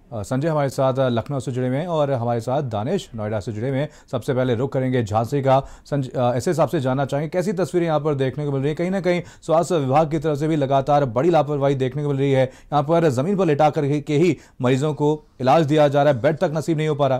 संजय हमारे साथ लखनऊ से जुड़े हुए हैं और हमारे साथ दानिश नोएडा से जुड़े हुए हैं। सबसे पहले रुख करेंगे झांसी का। ऐसे हिसाब से जानना चाहेंगे कैसी तस्वीरें यहाँ पर देखने को मिल रही है। कहीं ना कहीं स्वास्थ्य विभाग की तरफ से भी लगातार बड़ी लापरवाही देखने को मिल रही है। यहाँ पर जमीन पर लिटा कर के ही मरीजों को इलाज दिया जा रहा है, बेड तक नसीब नहीं हो पा रहा।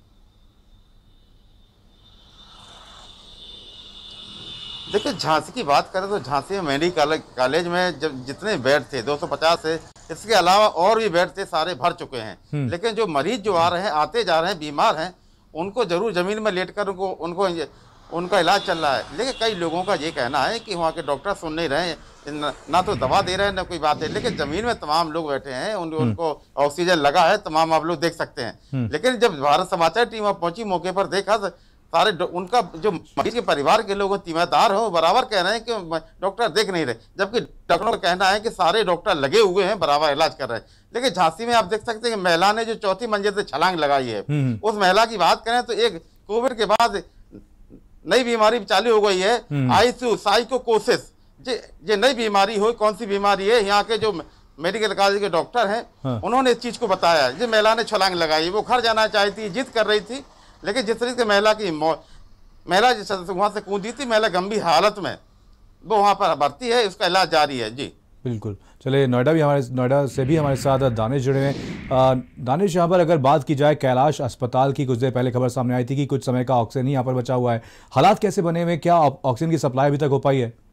देखिए, झांसी की बात करें तो झांसी में मेडिकल कॉलेज में जब जितने बेड थे 250 से, इसके अलावा और भी बेड थे, सारे भर चुके हैं। लेकिन जो मरीज जो आ रहे हैं, आते जा रहे हैं, बीमार हैं, उनको जरूर जमीन में लेटकर उनको उनका इलाज चल रहा है। लेकिन कई लोगों का ये कहना है कि वहाँ के डॉक्टर सुन नहीं रहे हैं, ना तो दवा दे रहे हैं ना कोई बात है। लेकिन जमीन में तमाम लोग बैठे हैं, उनको ऑक्सीजन लगा है, तमाम आप लोग देख सकते हैं। लेकिन जब भारत समाचार टीम पहुंची, मौके पर देखा सारे उनका जो मरीज के परिवार के लोग तीमारदार हो बराबर कह रहे हैं कि डॉक्टर देख नहीं रहे, जबकि डॉक्टरों का कहना है कि सारे डॉक्टर लगे हुए हैं, बराबर इलाज कर रहे हैं। लेकिन झांसी में आप देख सकते हैं कि महिला ने जो चौथी मंजिल से छलांग लगाई है, उस महिला की बात करें तो एक कोविड के बाद नई बीमारी चालू हो गई है, आईसीयू साइकोसिस। ये नई बीमारी हो, कौन सी बीमारी है, यहाँ के जो मेडिकल कॉलेज के डॉक्टर हैं उन्होंने इस चीज को बताया। जो महिला ने छलांग लगाई, वो घर जाना चाहती, जिद कर रही थी, लेकिन जिस तरीके से महिला वहां से कूदी थी, महिला गंभीर हालत में वो वहां पर भर्ती है, उसका इलाज जारी है। जी बिल्कुल। चलिए, नोएडा से भी हमारे साथ दानिश जुड़े हैं। दानिश, यहाँ पर अगर बात की जाए कैलाश अस्पताल की, कुछ देर पहले खबर सामने आई थी कि कुछ समय का ऑक्सीजन ही यहाँ पर बचा हुआ है। हालात कैसे बने हुए, क्या ऑक्सीजन की सप्लाई अभी तक हो पाई है?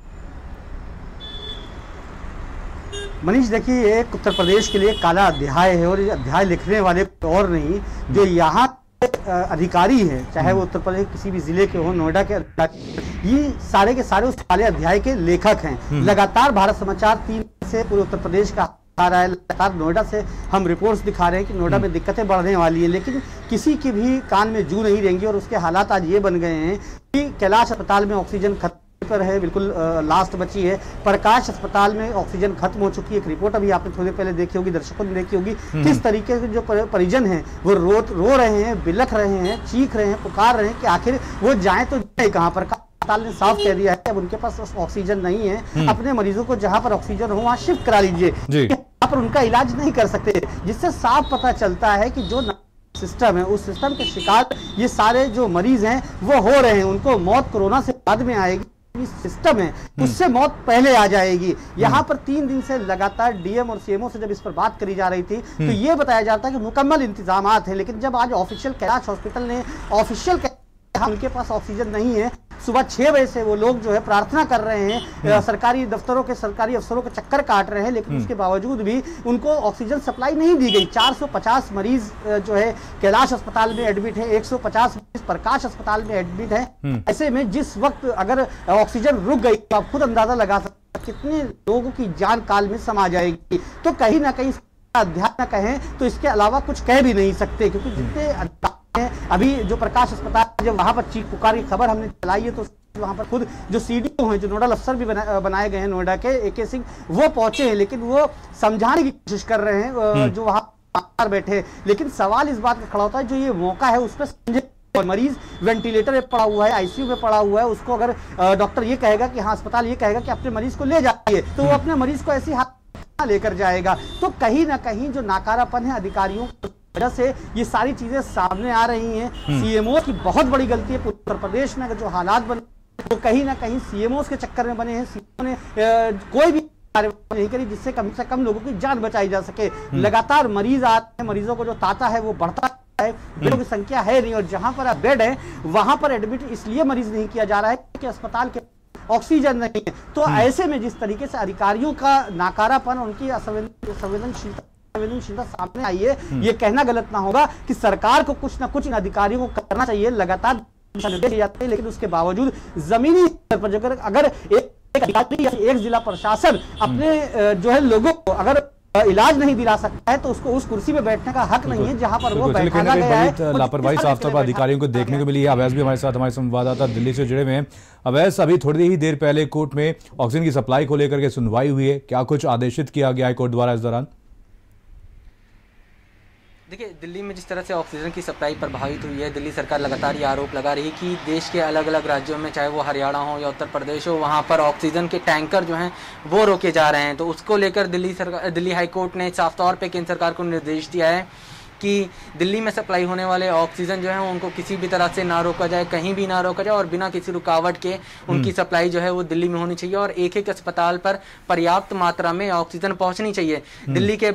मनीष, देखिए, एक उत्तर प्रदेश के लिए काला अध्याय है और ये अध्याय लिखने वाले और नहीं, जो यहाँ अधिकारी हैं, चाहे वो उत्तर प्रदेश किसी भी जिले के हो, नोएडा के अधिकारी, ये सारे के सारे उस काले अध्याय के लेखक हैं। लगातार भारत समाचार 3 से पूरे उत्तर प्रदेश का आ रहा है, लगातार नोएडा से हम रिपोर्ट्स दिखा रहे हैं कि नोएडा में दिक्कतें बढ़ने वाली है, लेकिन किसी के भी कान में जू नहीं रहेंगी। और उसके हालात आज ये बन गए हैं कि कैलाश अस्पताल में ऑक्सीजन खत्म पर है, बिल्कुल लास्ट बची है। प्रकाश अस्पताल में ऑक्सीजन खत्म हो चुकी है। एक रिपोर्ट अभी आपने थोड़ी पहले देखी होगी, दर्शकों ने देखी होगी, किस तरीके से जो परिजन हैं वो रो रहे हैं, बिलख रहे हैं, चीख रहे हैं, पुकार रहे हैं कि आखिर वो जाए तो जाए कहाँ पर। अस्पताल ने साफ कह दिया है अब उनके पास ऑक्सीजन नहीं है, अपने मरीजों को जहां पर ऑक्सीजन हो वहां शिफ्ट करा लीजिए, यहाँ पर उनका इलाज नहीं कर सकते। जिससे साफ पता चलता है कि जो सिस्टम है, उस सिस्टम के शिकार ये सारे जो मरीज हैं वो हो रहे हैं। उनको मौत कोरोना से बाद में आएगी, सिस्टम है उससे मौत पहले आ जाएगी। यहाँ पर 3 दिन से लगातार डीएम और सीएमओ से जब इस पर बात करी जा रही थी तो ये बताया जाता है कि मुकम्मल इंतजामात है। लेकिन जब आज ऑफिशियल कैलाश हॉस्पिटल ने ऑफिशियल उनके पास ऑक्सीजन नहीं है, सुबह 6 बजे से वो लोग जो है प्रार्थना कर रहे हैं, सरकारी दफ्तरों के सरकारी अफसरों के चक्कर काट रहे हैं, लेकिन उसके बावजूद भी उनको ऑक्सीजन सप्लाई नहीं दी गई। 450 मरीज जो है कैलाश अस्पताल में एडमिट है, 150 मरीज प्रकाश अस्पताल में एडमिट है। ऐसे में जिस वक्त अगर ऑक्सीजन रुक गई तो आप खुद अंदाजा लगा सकते हैं कितने लोगों की जान काल में समा जाएगी। तो कहीं ना कहीं अध्याय न कहें तो इसके अलावा कुछ कह भी नहीं सकते, क्योंकि जितने अभी जो प्रकाश अस्पताल जब वहां पर चीख पुकार की खबर हमने चलाई है तो वहां पर खुद जो सीडीओ हैं, जो नोडल अफसर भी बनाए गए हैं नोएडा के, AK सिंह, वो पहुंचे हैं, लेकिन वो समझाने की कोशिश कर रहे हैं जो वहां बैठे। लेकिन सवाल इस बात का खड़ा होता है, जो ये मौका है उस पर समझे। मरीज वेंटिलेटर में पड़ा हुआ है, आईसीयू में पड़ा हुआ है, उसको अगर डॉक्टर ये कहेगा कि हाँ, अस्पताल ये कहेगा कि अपने मरीज को ले जाइए, तो वो अपने मरीज को ऐसी हाथ लेकर जाएगा। तो कहीं ना कहीं जो नाकारापन है अधिकारियों वजह से ये सारी चीजें सामने आ रही हैं। सीएमओ की बहुत बड़ी गलती है। उत्तर प्रदेश में जो हालात बने तो कहीं ना कहीं सीएमओ के चक्कर में बने हैं। सीएमओ ने कोई भी कार्रवाई नहीं करी जिससे कम से कम लोगों की जान बचाई जा सके। लगातार मरीज आते हैं, मरीजों को जो तांता है वो बढ़ता है, बेडों की संख्या है नहीं, और जहां पर बेड है वहां पर एडमिट इसलिए मरीज नहीं किया जा रहा है कि अस्पताल के ऑक्सीजन नहीं है। तो ऐसे में जिस तरीके से अधिकारियों का नाकारापन, उनकी संवेदनशीलता सामने आई है, ये कहना गलत ना होगा कि सरकार को कुछ ना कुछ इन अधिकारियों को करना चाहिए। लगातार निर्देश जाते हैं, लेकिन उसके बावजूद जमीनी स्तर पर अगर एक अधिकारी या एक जिला प्रशासन अपने जो है लोगों को अगर इलाज नहीं दिला सकता है तो उसको उस कुर्सी पे बैठने का हक नहीं है जहां पर वो बैठाया गया है। लापरवाही साफ तौर पर अधिकारियों को देखने को मिली है। अवैस भी हमारे साथ, हमारे संवाददाता दिल्ली से जुड़े हुए हैं। अवैस, अभी थोड़ी ही देर पहले कोर्ट में ऑक्सीजन की सप्लाई को लेकर के सुनवाई हुई है, क्या कुछ आदेशित किया गया है कोर्ट द्वारा इस दौरान? देखिए, दिल्ली में जिस तरह से ऑक्सीजन की सप्लाई प्रभावित हुई है, दिल्ली सरकार लगातार ये आरोप लगा रही है कि देश के अलग अलग राज्यों में, चाहे वो हरियाणा हो या उत्तर प्रदेश हो, वहाँ पर ऑक्सीजन के टैंकर जो हैं वो रोके जा रहे हैं। तो उसको लेकर दिल्ली हाई कोर्ट ने साफ तौर पे केंद्र सरकार को निर्देश दिया है कि दिल्ली में सप्लाई होने वाले ऑक्सीजन जो है उनको किसी भी तरह से ना रोका जाए, कहीं भी ना रोका जाए, और बिना किसी रुकावट के उनकी सप्लाई जो है वो दिल्ली में होनी चाहिए, और एक एक अस्पताल पर पर्याप्त मात्रा में ऑक्सीजन पहुंचनी चाहिए। दिल्ली के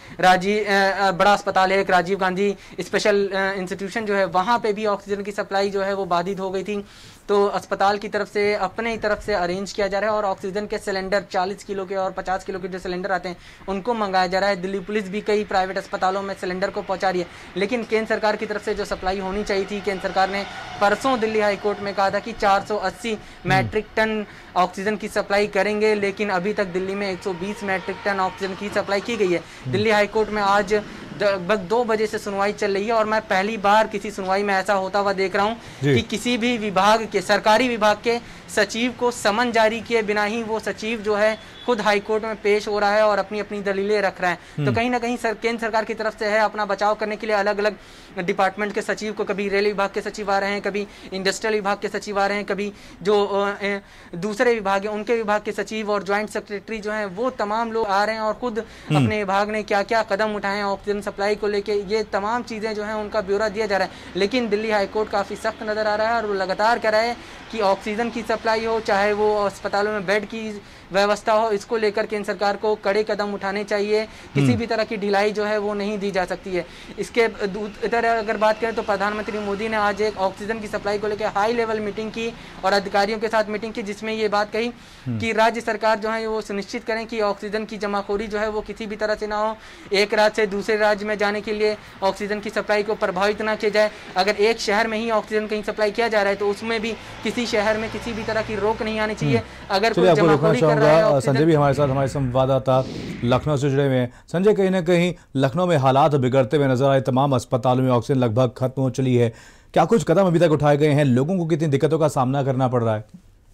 बड़ा अस्पताल है एक, राजीव गांधी स्पेशल इंस्टीट्यूशन जो है, वहाँ पे भी ऑक्सीजन की सप्लाई जो है वो बाधित हो गई थी। तो अस्पताल की तरफ से अपने ही तरफ से अरेंज किया जा रहा है, और ऑक्सीजन के सिलेंडर 40 किलो के और 50 किलो के जो सिलेंडर आते हैं उनको मंगाया जा रहा है। दिल्ली पुलिस भी कई प्राइवेट अस्पतालों में सिलेंडर को पहुंचा रही है, लेकिन केंद्र सरकार की तरफ से जो सप्लाई होनी चाहिए थी, केंद्र सरकार ने परसों दिल्ली हाई कोर्ट में कहा था कि 480 मैट्रिक टन ऑक्सीजन की सप्लाई करेंगे, लेकिन अभी तक दिल्ली में 120 मैट्रिक टन ऑक्सीजन की सप्लाई की गई है। दिल्ली हाई कोर्ट में आज लगभग 2 बजे से सुनवाई चल रही है, और मैं पहली बार किसी सुनवाई में ऐसा होता हुआ देख रहा हूं कि किसी भी विभाग के, सरकारी विभाग के सचिव को समन जारी किए बिना ही वो सचिव जो है खुद हाई कोर्ट में पेश हो रहा है और अपनी अपनी दलीलें रख रहा है। तो कहीं ना कहीं केंद्र सरकार की तरफ से है अपना बचाव करने के लिए अलग अलग डिपार्टमेंट के सचिव को, कभी रेल विभाग के सचिव आ रहे हैं, कभी इंडस्ट्रियल विभाग के सचिव आ रहे हैं, कभी जो दूसरे विभाग है उनके विभाग के सचिव और ज्वाइंट सेक्रेटरी जो हैं वो तमाम लोग आ रहे हैं, और खुद अपने विभाग ने क्या क्या कदम उठाए हैं ऑक्सीजन सप्लाई को लेके, ये तमाम चीज़ें जो हैं उनका ब्यौरा दिया जा रहा है। लेकिन दिल्ली हाईकोर्ट काफ़ी सख्त नज़र आ रहा है, और वो लगातार कह रहा है कि ऑक्सीजन की सप्लाई हो, चाहे वो अस्पतालों में बेड की व्यवस्था हो, इसको लेकर केंद्र सरकार को कड़े कदम उठाने चाहिए। किसी भी तरह की ढिलाई जो है वो नहीं दी जा सकती है। इसके इधर अगर बात करें तो प्रधानमंत्री मोदी ने आज एक ऑक्सीजन की सप्लाई को लेकर हाई लेवल मीटिंग की और अधिकारियों के साथ मीटिंग की, जिसमें ये बात कही कि राज्य सरकार जो है वो सुनिश्चित करें कि ऑक्सीजन की जमाखोरी जो है वो किसी भी तरह से ना हो, एक राज्य से दूसरे राज्य में जाने के लिए ऑक्सीजन की सप्लाई को प्रभावित ना किया जाए। अगर एक शहर में ही ऑक्सीजन कहीं सप्लाई किया जा रहा है तो उसमें भी किसी शहर में किसी भी तरह की रोक नहीं आनी चाहिए। अगर कोई जमाखोरी कर रहा है। संजय भी हमारे साथ, हमारे संवाददाता लखनऊ से जुड़े हुए हैं। संजय, कहीं ना कहीं लखनऊ में हालात बिगड़ते हुए नजर आए, तमाम अस्पतालों में ऑक्सीजन लगभग खत्म हो चली है, क्या कुछ कदम अभी तक उठाए गए हैं? लोगों को कितनी दिक्कतों का सामना करना पड़ रहा है?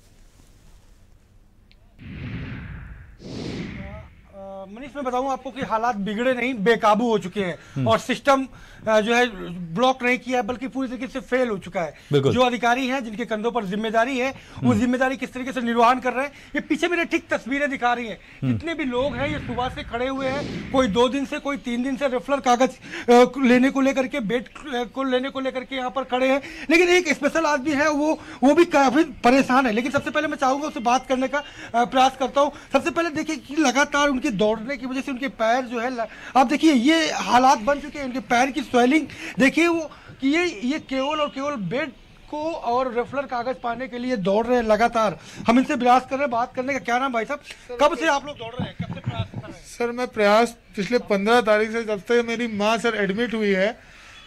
मनीष, मैं बताऊं आपको कि हालात बिगड़े नहीं, बेकाबू हो चुके हैं, और सिस्टम जो है ब्लॉक नहीं किया है बल्कि पूरी तरीके से फेल हो चुका है। जो अधिकारी हैं जिनके कंधों पर जिम्मेदारी है, वो जिम्मेदारी किस तरीके से निर्वहन कर रहे हैं, ये पीछे मेरे ठीक तस्वीरें दिखा रही हैं। जितने भी लोग हैं ये सुबह से खड़े हुए हैं, कोई 2 दिन से, कोई 3 दिन से रेफरल कागज लेने को लेकर के, बेड को लेने को लेकर के यहाँ पर खड़े हैं। लेकिन एक स्पेशल आदमी है, वो भी काफी परेशान है। लेकिन सबसे पहले मैं चाहूंगा उससे बात करने का प्रयास करता हूँ। सबसे पहले देखिए कि लगातार उनके दौड़ने की वजह से उनके पैर जो है, आप देखिए ये हालात बन चुके हैं, उनके पैर की स्वेलिंग देखिए, वो कि ये केवल और केवल बेड को और रेफरल कागज पाने के लिए दौड़ रहे हैं लगातार। हम इनसे प्रयास कर रहे हैं बात करने का। क्या नाम भाई साहब, कब से आप लोग दौड़ रहे हैं, कब से प्रयास कर रहे हैं? सर मैं प्रयास पिछले 15 तारीख से, जब से मेरी माँ सर एडमिट हुई है,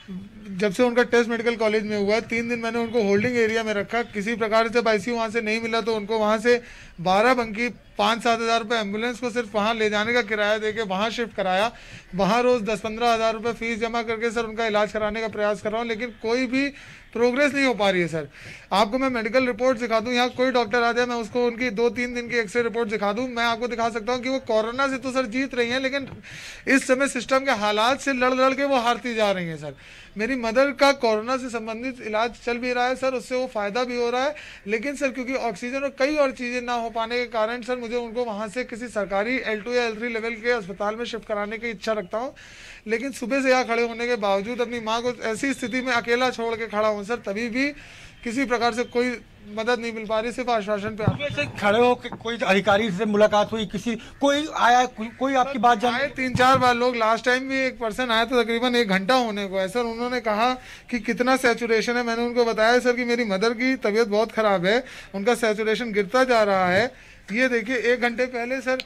जब से उनका टेस्ट मेडिकल कॉलेज में हुआ, 3 दिन मैंने उनको होल्डिंग एरिया में रखा। किसी प्रकार से आईसीयू वहाँ से नहीं मिला तो उनको वहाँ से 12 बंकी 5-7 हज़ार रुपये एम्बुलेंस को सिर्फ वहाँ ले जाने का किराया देके वहाँ शिफ्ट कराया। वहाँ रोज़ 10-15 हज़ार रुपये फीस जमा करके सर उनका इलाज कराने का प्रयास कर रहा हूँ, लेकिन कोई भी प्रोग्रेस नहीं हो पा रही है। सर आपको मैं मेडिकल रिपोर्ट दिखा दूं, यहाँ कोई डॉक्टर आ जाए मैं उसको उनकी 2-3 दिन की एक्सरे रिपोर्ट दिखा दूं, मैं आपको दिखा सकता हूँ कि वो कोरोना से तो सर जीत रही हैं, लेकिन इस समय सिस्टम के हालात से लड़ के वो हारती जा रही हैं। सर मेरी मदर का कोरोना से संबंधित इलाज चल भी रहा है सर, उससे वो फ़ायदा भी हो रहा है, लेकिन सर क्योंकि ऑक्सीजन और कई और चीज़ें ना हो पाने के कारण सर मुझे उनको वहाँ से किसी सरकारी L2 या L3 लेवल के अस्पताल में शिफ्ट कराने की इच्छा रखता हूँ। लेकिन सुबह से यहाँ खड़े होने के बावजूद अपनी माँ को ऐसी स्थिति में अकेला छोड़ के खड़ा हूँ सर, तभी भी किसी प्रकार से कोई मदद नहीं मिल पा रही, सिर्फ आश्वासन पे ऐसे खड़े हो कि कोई अधिकारी से मुलाकात हुई, कोई आया, कोई आपकी बात जाने? 3-4 बार लोग, लास्ट टाइम भी एक पर्सन आया तो तकरीबन 1 घंटा होने को है सर। उन्होंने कहा कि कितना सैचुरेशन है, मैंने उनको बताया सर कि मेरी मदर की तबीयत बहुत ख़राब है, उनका सैचुरेशन गिरता जा रहा है। ये देखिए 1 घंटे पहले सर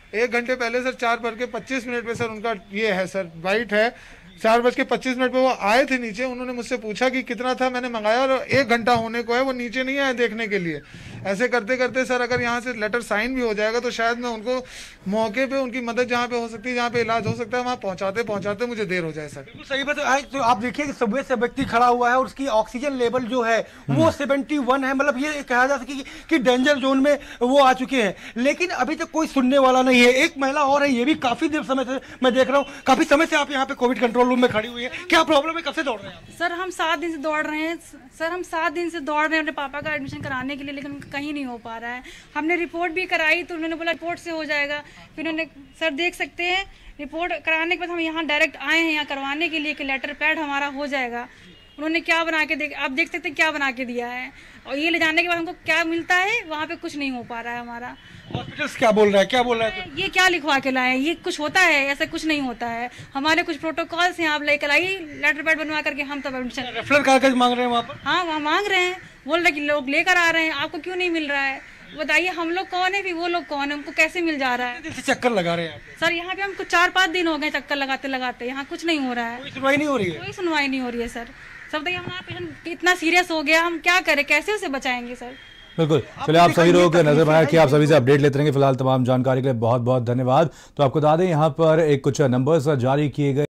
4:25 पे सर उनका ये है सर, वाइट है, 4:25 पे वो आए थे नीचे। उन्होंने मुझसे पूछा कि कितना था, मैंने मंगाया और 1 घंटा होने को है, वो नीचे नहीं आए देखने के लिए। ऐसे करते करते सर अगर यहाँ से लेटर साइन भी हो जाएगा तो शायद मैं उनको मौके पे उनकी मदद जहाँ पे हो सकती है, जहाँ पे इलाज हो सकता है, वहाँ पहुँचाते पहुँचाते मुझे देर हो जाए सर। बिल्कुल सही बात है। तो आप देखिए कि सबवे से व्यक्ति खड़ा हुआ है और उसकी ऑक्सीजन लेवल जो है वो 71 है, मतलब ये कहा जा सके कि डेंजर जोन में वो आ चुके हैं, लेकिन अभी तक कोई सुनने वाला नहीं है। एक महिला और है, ये भी काफी देर समय से मैं देख रहा हूँ, काफी समय से आप यहाँ पे कोविड कंट्रोल रूम में खड़ी हुई है, क्या प्रॉब्लम है, कब से दौड़ रहे हैं? सर हम 7 दिन से दौड़ रहे हैं सर, हम 7 दिन से दौड़ रहे हैं अपने पापा का एडमिशन कराने के लिए, लेकिन कहीं नहीं हो पा रहा है। हमने रिपोर्ट भी कराई तो उन्होंने बोला रिपोर्ट से हो जाएगा, फिर उन्होंने सर देख सकते हैं रिपोर्ट कराने के बाद हम यहाँ डायरेक्ट आए हैं यहाँ करवाने के लिए कि लेटर पैड हमारा हो जाएगा। उन्होंने क्या बना के आप देख सकते हैं क्या बना के दिया है, और ये ले जाने के बाद हमको क्या मिलता है, वहाँ पे कुछ नहीं हो पा रहा है हमारा। हॉस्पिटल्स क्या बोल रहा है, क्या बोल रहा है? ये क्या लिखवा के लाए, ये कुछ होता है, ऐसा कुछ नहीं होता है। हमारे कुछ प्रोटोकॉल्स हैं, आप लेकर आइए लेटर पैड बनवा करके हम तब एडमिशन। रेफरल कागज मांग रहे हैं वहाँ पर? हाँ वहाँ मांग रहे हैं, बोल रहे कि लोग लेकर आ रहे हैं, आपको क्यों नहीं मिल रहा है? बताइए हम लोग कौन है, फिर वो लोग कौन है, उनको कैसे मिल जा रहा है? जैसे चक्कर लगा रहे हैं सर यहाँ पे हमको 4-5 दिन हो गए चक्कर लगाते लगाते, यहाँ कुछ नहीं हो रहा है, कोई सुनवाई नहीं हो रही है। कोई सुनवाई नहीं हो रही है सर। सब बताइए हमारा पेशेंट इतना सीरियस हो गया, हम क्या करें, कैसे उसे बचाएंगे सर? बिल्कुल, चलिए आप सभी लोग नजर बनाए कि आप सभी से अपडेट लेते रहेंगे। फिलहाल तमाम जानकारी के लिए बहुत बहुत धन्यवाद। तो आपको बता दें यहाँ पर एक कुछ नंबर्स जारी किए गए।